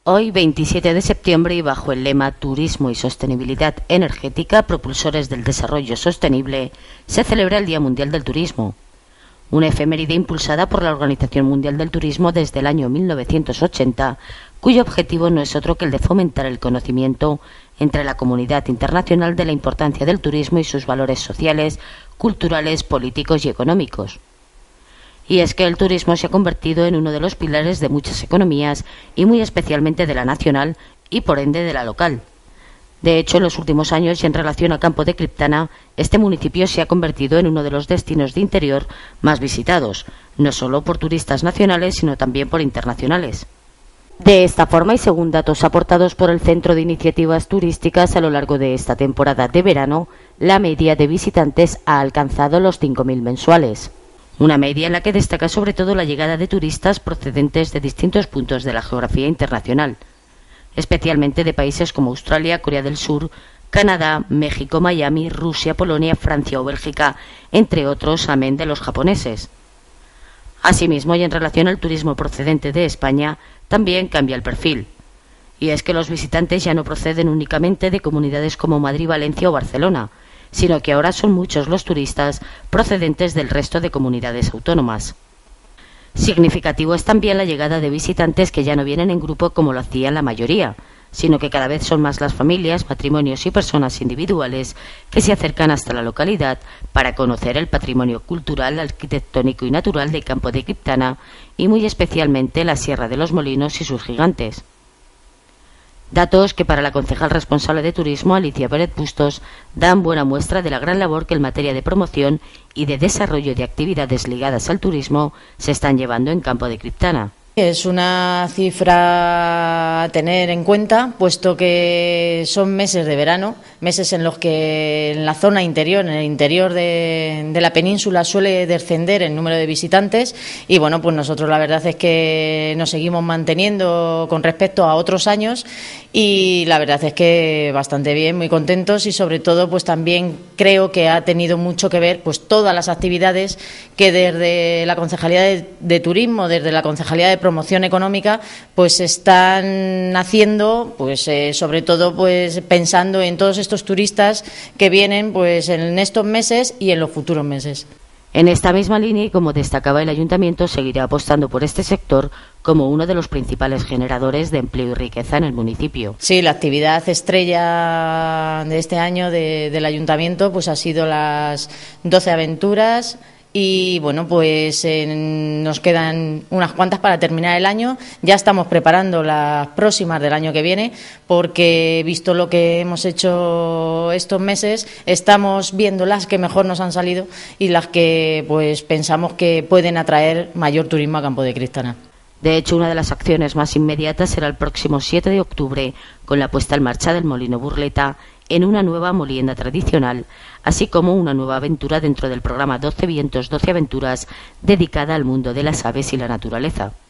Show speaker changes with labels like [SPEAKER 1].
[SPEAKER 1] Hoy, 27 de septiembre, y bajo el lema Turismo y Sostenibilidad Energética, propulsores del desarrollo sostenible, se celebra el Día Mundial del Turismo, una efeméride impulsada por la Organización Mundial del Turismo desde el año 1980, cuyo objetivo no es otro que el de fomentar el conocimiento entre la comunidad internacional de la importancia del turismo y sus valores sociales, culturales, políticos y económicos. Y es que el turismo se ha convertido en uno de los pilares de muchas economías y muy especialmente de la nacional y por ende de la local. De hecho, en los últimos años y en relación a Campo de Criptana, este municipio se ha convertido en uno de los destinos de interior más visitados, no solo por turistas nacionales, sino también por internacionales. De esta forma, y según datos aportados por el Centro de Iniciativas Turísticas a lo largo de esta temporada de verano, la media de visitantes ha alcanzado los 5.000 mensuales. Una media en la que destaca sobre todo la llegada de turistas procedentes de distintos puntos de la geografía internacional, especialmente de países como Australia, Corea del Sur, Canadá, México, Miami, Rusia, Polonia, Francia o Bélgica, entre otros, amén de los japoneses. Asimismo, y en relación al turismo procedente de España, también cambia el perfil. Y es que los visitantes ya no proceden únicamente de comunidades como Madrid, Valencia o Barcelona, sino que ahora son muchos los turistas procedentes del resto de comunidades autónomas. Significativo es también la llegada de visitantes que ya no vienen en grupo como lo hacían la mayoría, sino que cada vez son más las familias, matrimonios y personas individuales que se acercan hasta la localidad para conocer el patrimonio cultural, arquitectónico y natural de Campo de Criptana y muy especialmente la Sierra de los Molinos y sus gigantes. Datos que para la concejal responsable de turismo, Alicia Pérez Bustos, dan buena muestra de la gran labor que en materia de promoción y de desarrollo de actividades ligadas al turismo se están llevando en Campo de Criptana.
[SPEAKER 2] Es una cifra a tener en cuenta, puesto que son meses de verano, meses en los que en la zona interior, en el interior de la península, suele descender el número de visitantes y bueno, pues nosotros la verdad es que nos seguimos manteniendo con respecto a otros años y la verdad es que bastante bien, muy contentos y sobre todo pues también creo que ha tenido mucho que ver pues todas las actividades que desde la Concejalía de Turismo, desde la Concejalía de Promoción Económica, pues están haciendo, pues sobre todo pues pensando en todos estos turistas que vienen pues en estos meses y en los futuros meses.
[SPEAKER 1] En esta misma línea, y como destacaba el Ayuntamiento, seguirá apostando por este sector como uno de los principales generadores de empleo y riqueza en el municipio.
[SPEAKER 2] Sí, la actividad estrella de este año del Ayuntamiento pues ha sido las 12 aventuras. Y bueno, pues nos quedan unas cuantas para terminar el año. Ya estamos preparando las próximas del año que viene, porque visto lo que hemos hecho estos meses, estamos viendo las que mejor nos han salido y las que pues pensamos que pueden atraer mayor turismo a Campo de Criptana.
[SPEAKER 1] De hecho, una de las acciones más inmediatas será el próximo 7 de octubre, con la puesta en marcha del Molino Burleta en una nueva molienda tradicional, así como una nueva aventura dentro del programa 12 Vientos, 12 Aventuras, dedicada al mundo de las aves y la naturaleza.